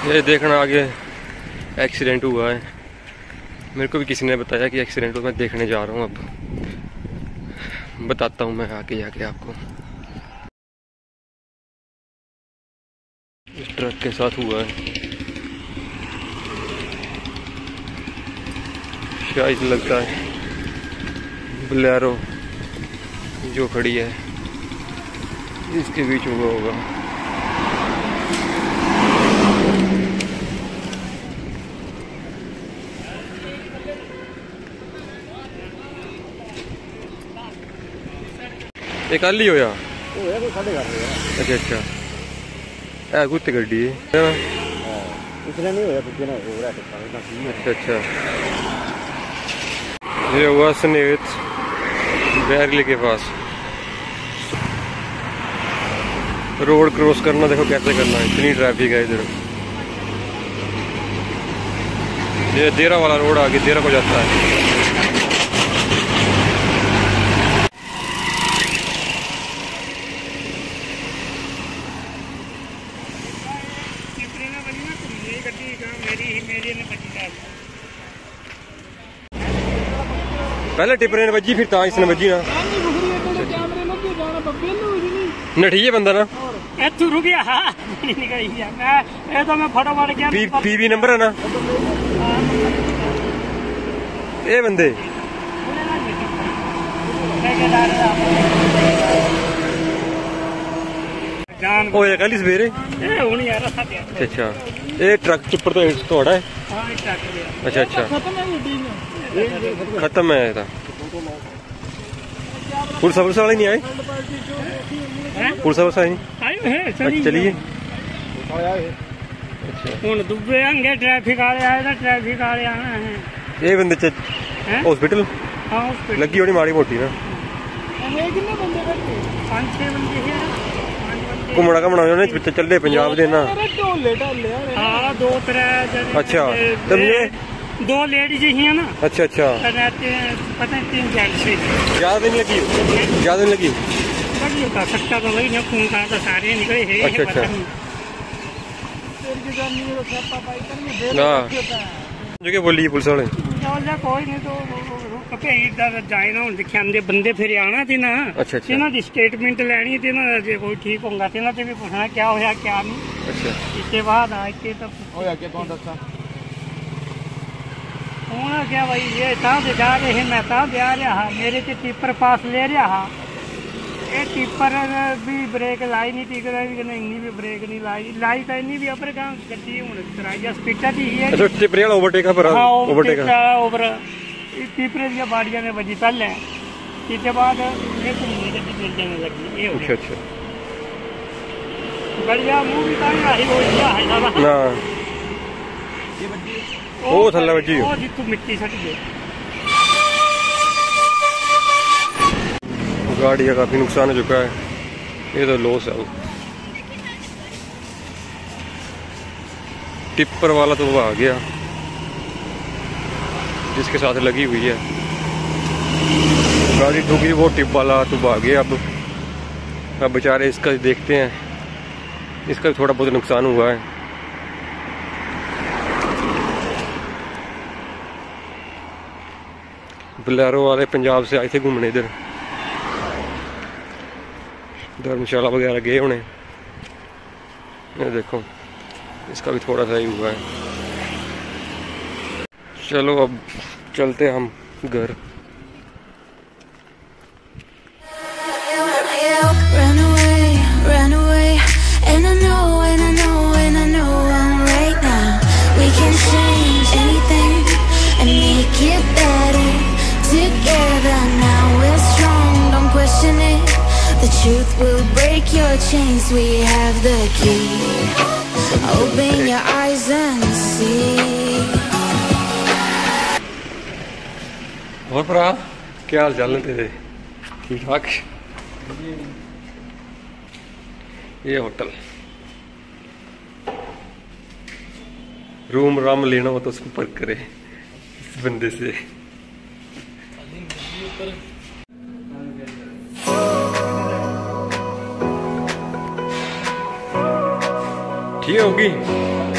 ये देखना आगे एक्सीडेंट हुआ है। मेरे को भी किसी ने बताया कि एक्सीडेंट हुआ, मैं देखने जा रहा हूँ। अब बताता हूँ मैं आगे जाके आपको। इस ट्रक के साथ हुआ है, शायद लगता है बोलेरो जो खड़ी है इसके बीच हुआ होगा। एक आली होया अच्छा अच्छा है कुछ गड्डी है इतना नहीं होया अच्छा अच्छा। ये हुआ स्नेहित बैरली के पास। रोड क्रॉस करना देखो कैसे करना है, इतनी ट्रैफिक है इधर। ये देरा वाला रोड आगे देरा को जाता है। पहले टिपरे ने बजी फिर ता इसने बजी ना नठी है बंदा ना इत्थों रुक गया मैं तो मैं फटाफट गया पीवी नंबर है ना ये बंदे होया कल सवेरे अच्छा। ये ट्रक टिप्पर तो थोड़ा है अच्छा अच्छा खत्म है था। पुलिस वाले नहीं आए, पुलिस वाले नहीं चलिए दुबे अंगे ट्रैफिक वाले आए ना, ट्रैफिक वाले आना है। ये बंदे हॉस्पिटल लगी होनी माड़ी मोटी ना घूमना घूमना चले पंजाब दे ना अच्छा दो लेडीज ही है ना अच्छा अच्छा पता नहीं 3 जेंट्स ज्यादा नहीं लगी ज्यादा नहीं लगी बता सकता तो वही ना खून का तो सारे निकले हैं अच्छा अच्छा जो बोली पुलिस वाले कोई नहीं तो जाए ना दिखे आंदे बंदे फिर आना थी ना अच्छा अच्छा इन्हों की स्टेटमेंट लैनी थी ना जे कोई ठीक होगा तो इन्हों से भी पूछना क्या होया क्या नहीं अच्छा इसके बाद आए के तो होया क्या कौन दसा होना क्या भाई ये ता जा रहे हैं मैं ता जा रहा मेरे से टिप्पर पास ले रहा ये टिप्पर भी ब्रेक लाई नहीं ठीक इन्नी भी ब्रेक नहीं लाई तो इन्नी भी अपर गांव गड्डी हुन कराई स्पीडा दी है अच्छा टिप्पर वाला ओवरटेक पर ओवर टिप्परे दी बाड़ियां ने बजी पहले इसके बाद ये घूमने गड्डी चल जाने लगी ये अच्छा अच्छा बढ़िया मुंह भी ताई आई हो गया है ना ये बजी ओ थल्ले बजी ओ जितू मिट्टी सट गई गाड़ी का काफी नुकसान हो चुका है। ये तो लॉस है। टिप्पर वाला तो वो आ गया जिसके साथ लगी हुई है गाड़ी ठुकी, वो टिप वाला तो आ गया। अब बेचारे इसका देखते हैं, इसका भी थोड़ा बहुत नुकसान हुआ है। बोलेरो वाले पंजाब से आए थे घूमने इधर, धर्मशाला वगैरह गए होने। ये देखो इसका भी थोड़ा सा ही हुआ है। चलो अब चलते हम घर। The truth will break your chains. We have the key. Open your eyes and see. और भरा क्या हाल चाल है तेरे? ठीक ठाक। ये होटल रूम राम लेना हो तो संपर्क करे इस बंदे से। ठीक होगी।